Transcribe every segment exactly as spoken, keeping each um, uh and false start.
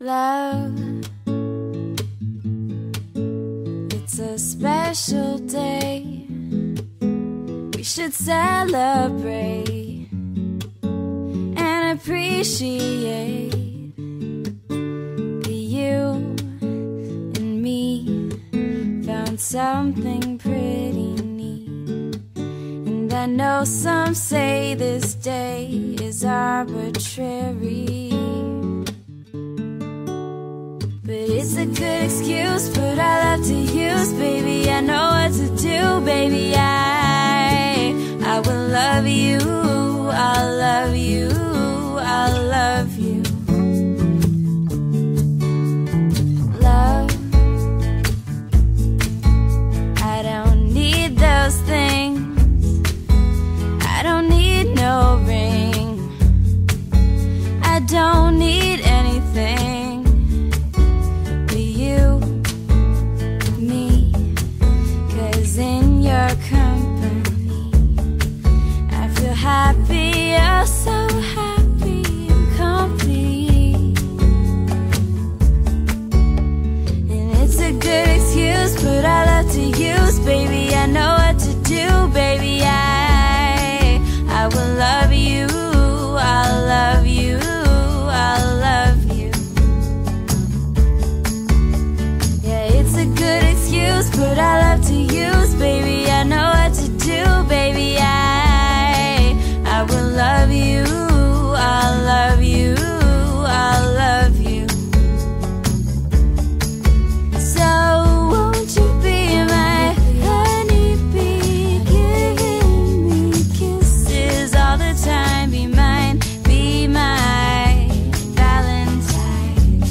Love, it's a special day. We should celebrate and appreciate that you and me found something pretty neat. And I know some say this day is arbitrary, but it's a good excuse, put our love to use, baby. I know what to do, baby. I, I will love you, I'll love you, I'll love you. Love, I don't need those things, I don't need no ring, I don't need anything. In your company, I feel happy, oh so happy and complete. And it's a good excuse, put our love to use, baby. I know what to do, baby. I, I will love you, I'll love you, I'll love you. Yeah, it's a good excuse, put our love to use, baby. I know what to do, baby. I, I will love you, I'll love you, I'll love you. So won't you be my honeybee, giving me kisses all the time, be mine, be my Valentine.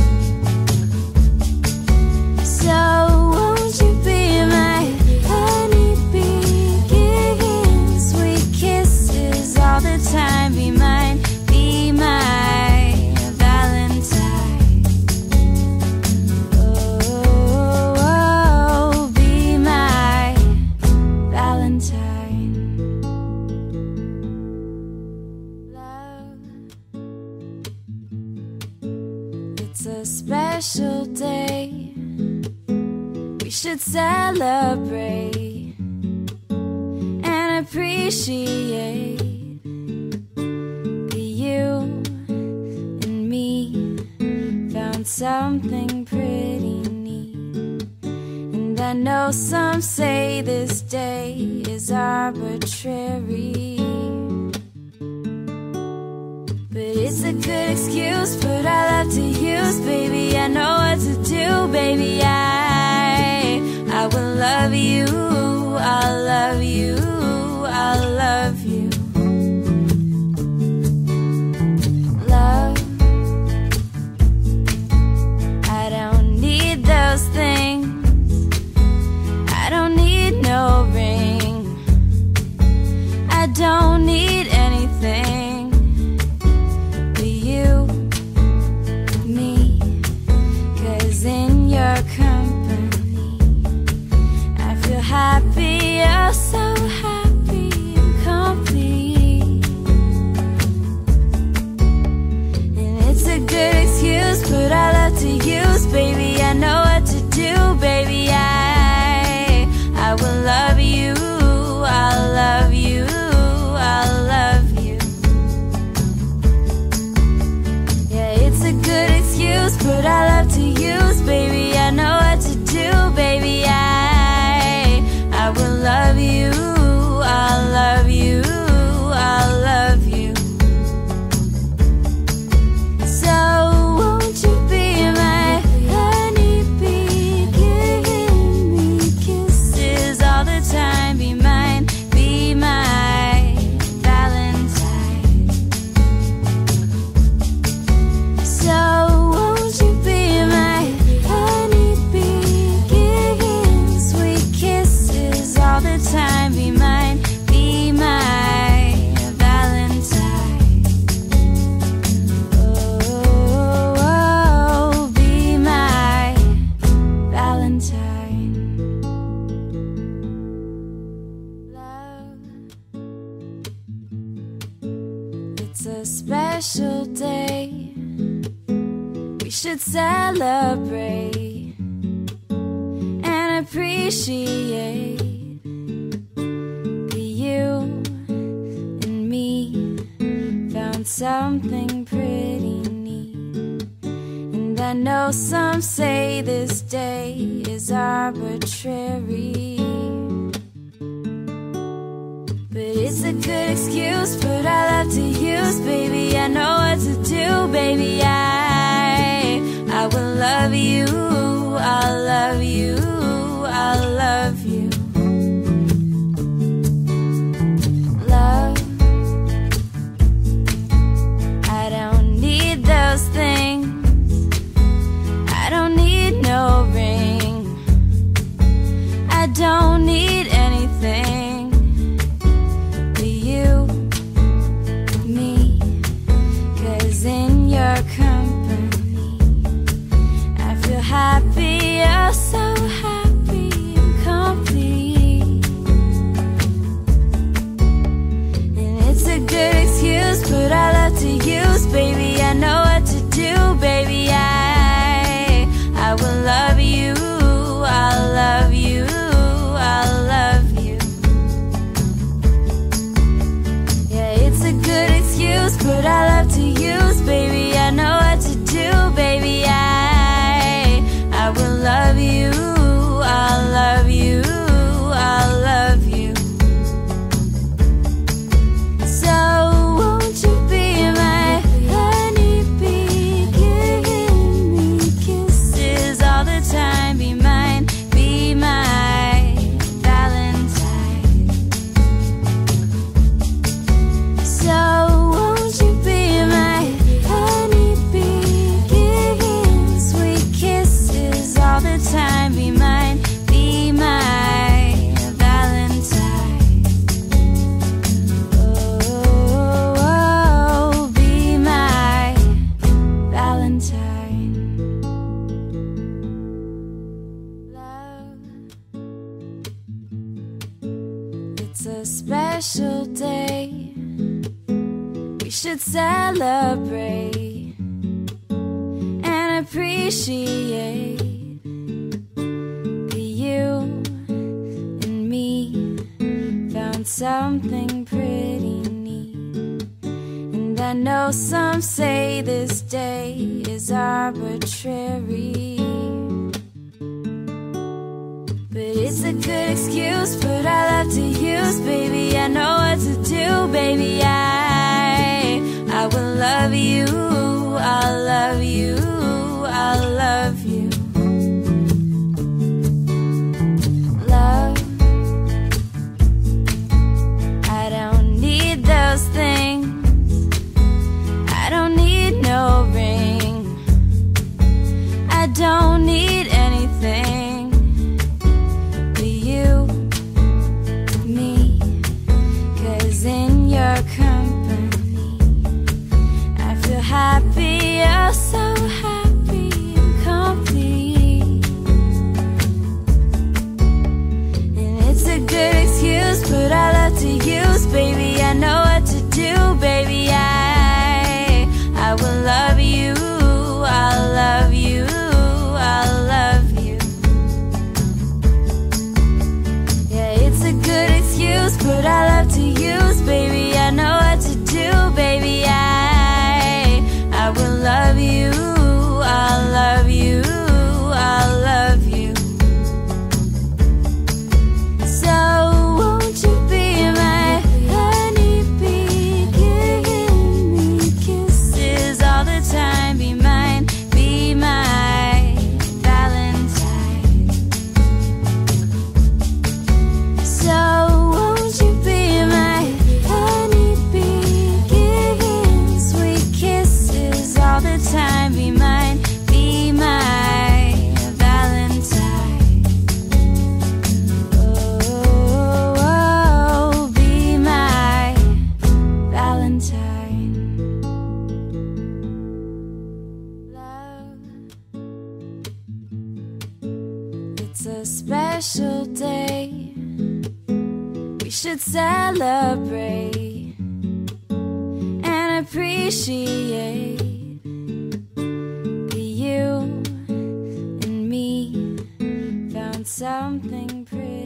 So won't you be my honeybee, giving sweet kisses all the time, be mine, be my Valentine. Oh, oh, be my Valentine. Love, it's a special day. We should celebrate and appreciate that you and me found something pretty neat. And I know some say this day is arbitrary, but it's a good excuse, put our love to use, baby. I know what to do, baby. I, I will love you, I'll love you, I'll love you. Love, I don't need those things, I don't need no ring, I don't need anything but you, me, 'cause in your company I feel happy, oh so happy and complete. And it's a good excuse, put our love to use, baby. I know what to do, baby. I, I will love you, I'll love you, I'll love you. Yeah, it's a good excuse, put our love to use, baby. I know what to do, baby. I, I will love you, I'll love you, I'll love you. So won't you be my honeybee, giving me kisses all the time, be mine, be my Valentine. So won't you be my honeybee, We should celebrate and appreciate that you and me found something pretty neat. And I know some say this day is arbitrary, but it's a good excuse, put our love to use. Baby, I know what to do. Baby, I I will love you, I'll love you, I'll love you. Love, I don't need those things, I don't need no ring, I don't need anything but you, me, 'cause in your company I feel happy, oh so happy and complete. And it's a good excuse, put our love to use. Baby, I know what to do. Baby, I I will love you, I'll love you, I'll love you. Yeah, it's a good excuse, put our love to use. Baby, I know what to do. Baby, I I will love you, I'll love you, I'll love you. So won't you be my honeybee, giving me kisses all the time. Be mine, be my Valentine. So won't you be my honeybee, giving sweet kisses all the time. Be mine, be my Valentine. Oh, oh, be my Valentine. Love, it's a special day, we should celebrate and appreciate that you and me found something pretty neat. And I know some say this day is arbitrary, but it's a good excuse, put our love to use. Baby, I know what to do. Baby, I I will love you, I'll love you, I'll love you. Love, I don't need those things, I don't need no ring, I don't need anything but you, me, 'cause in your company I feel happy, oh so happy and complete. And it's a good excuse, put our love to use. Baby, I know what to do. Baby, I I will love you, I'll love you, I'll love you. Yeah, it's a good excuse, put our love to use. Baby, I know what to do. Baby, I I will love you, I'll love you, I'll love you. So won't you be my honeybee, giving me kisses all the time. Be mine, be my Valentine. So won't you be my honeybee, giving sweet kisses all the time. Be mine, be my Valentine. Oh, oh, be my Valentine. Love, it's a special day, we should celebrate and appreciate that something pretty.